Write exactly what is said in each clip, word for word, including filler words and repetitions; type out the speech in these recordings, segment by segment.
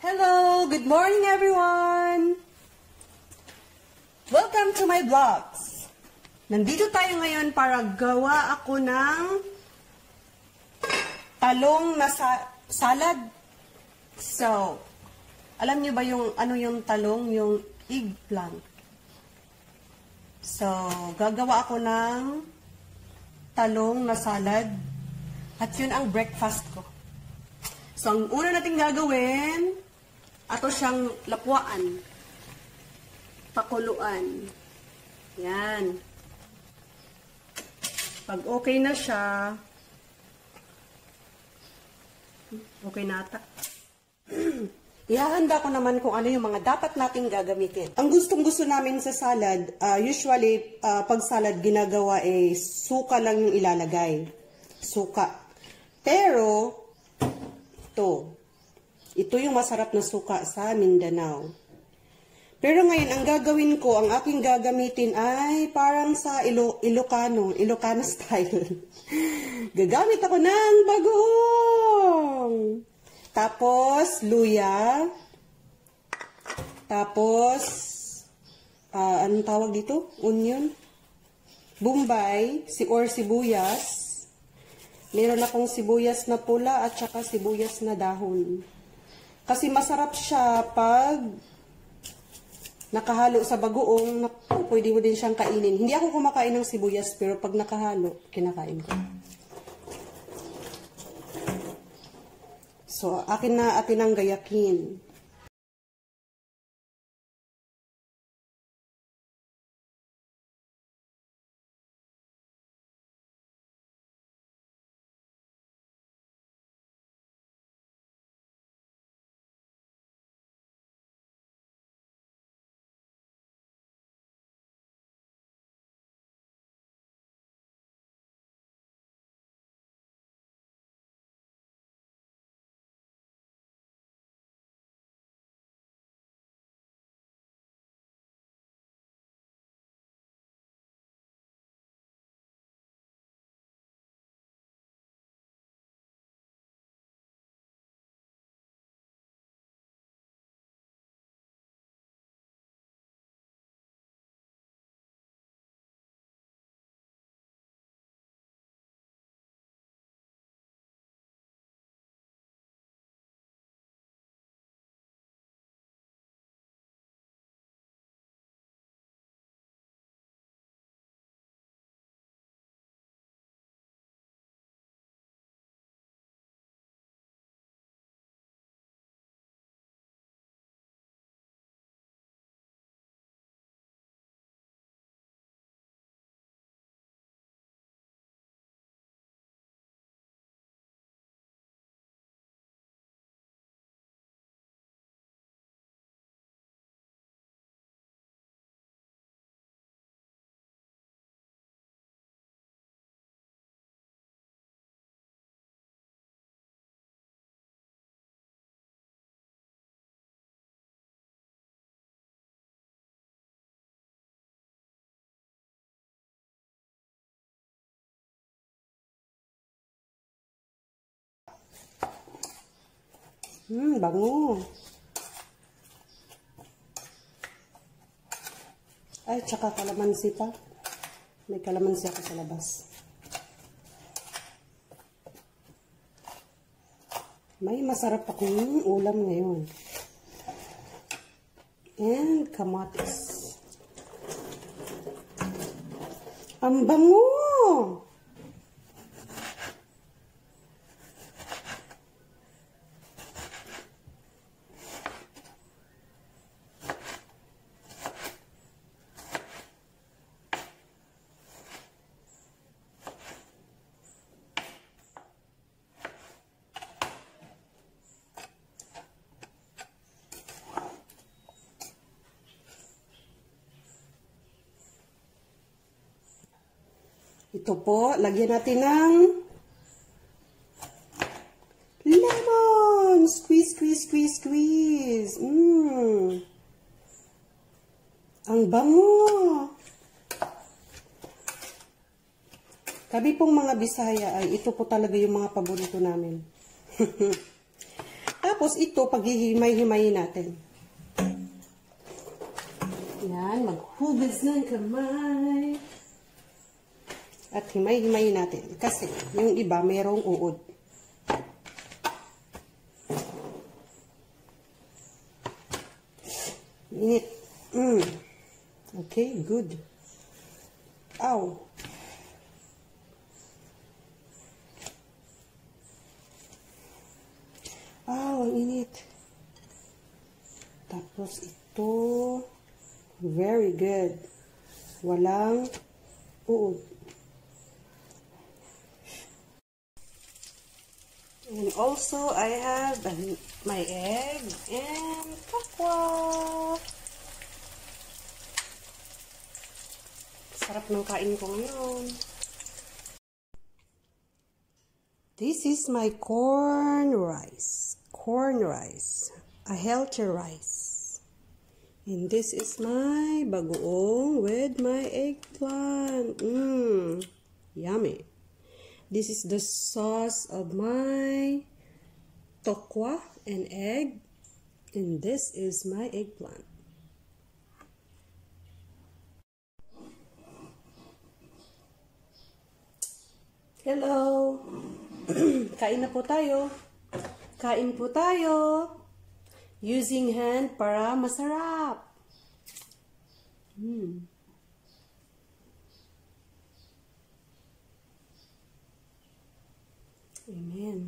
Hello! Good morning, everyone! Welcome to my vlogs. Nandito tayo ngayon para gawa ako ng talong na sa salad. So, alam niyo ba yung ano yung talong? Yung eggplant. So, gagawa ako ng talong na salad. At yun ang breakfast ko. So, ang una natin gagawin, ato siyang lapuan. Pakuluan. Yan. Pag okay na siya, okay na ata. Ihahanda ko naman kung ano yung mga dapat nating gagamitin. Ang gustong gusto namin sa salad, uh, usually, uh, pag salad ginagawa, eh, suka lang yung ilalagay. Suka. Pero, ito. Ito yung masarap na suka sa Mindanao. Pero ngayon, ang gagawin ko, ang aking gagamitin ay parang sa Ilo Ilocano, Ilocano style. Gagamit ako ng bagoong. Tapos, luya. Tapos, uh, anong tawag dito? Onion. Bombay, si or sibuyas. Meron akong sibuyas na pula at saka sibuyas na dahon. Kasi masarap siya pag nakahalo sa bagoong. Naku, pwede mo din siyang kainin. Hindi ako kumakain ng sibuyas, pero pag nakahalo, kinakain ko. So, akin na atin ang gayakin. Hmm, bango. Ay, tsaka kalamansi pa. May kalamansi ako sa labas. May masarap akong ulam ngayon. And kamatis. Ang bango! Ito po, lagyan natin ng lemon! Squeeze, squeeze, squeeze, squeeze. Mmm. Ang bango! Kami pong mga Bisaya ay ito po talaga yung mga paborito namin. Tapos ito, paghihimay-himayin natin. Yan, maghugas ng kamay. At himay-himayin natin. Kasi, yung iba, mayroong uod. Init. Mm. Okay, good. Ow. Ow, ang init. Tapos ito, very good. Walang uod. And also, I have my egg and kakwa. Sarap ng kain ko ngayon. This is my corn rice. Corn rice. A healthy rice. And this is my bagoong with my eggplant. Mmm. Yummy. This is the sauce of my tokwa and egg. And this is my eggplant. Hello! Kain na po tayo. Kain po tayo. Using hand para masarap. Hmm. Amen.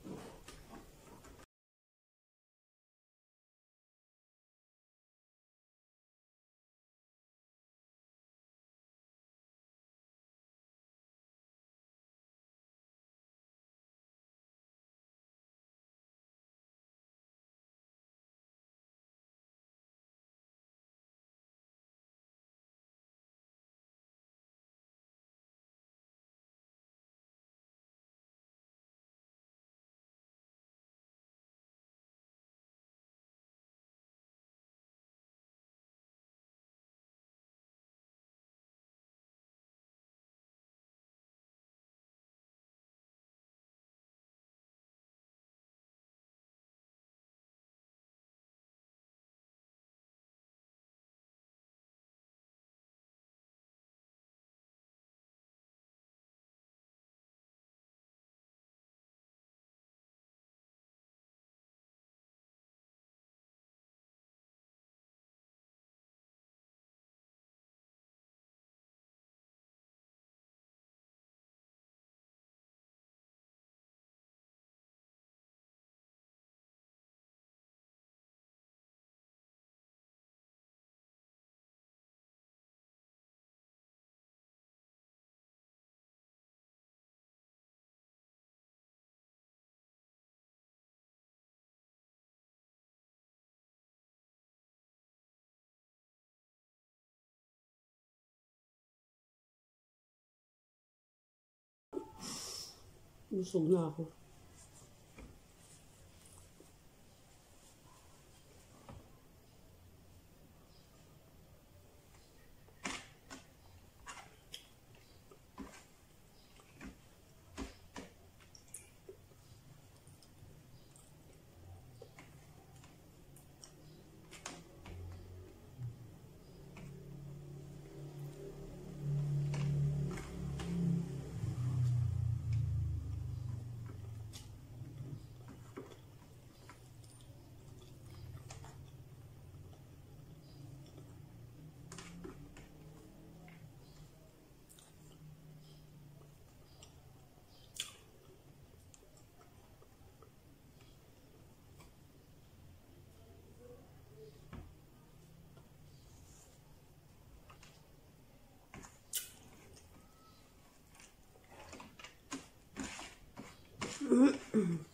Busog na ako. Mm-hmm.